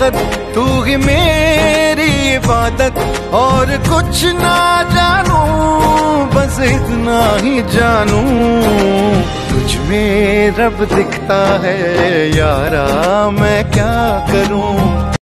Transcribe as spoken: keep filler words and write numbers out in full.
इबादत, तू ही मेरी इबादत। और कुछ ना जानू, बस इतना ही जानू, तुझ में रब दिखता है यारा, मैं क्या करूं।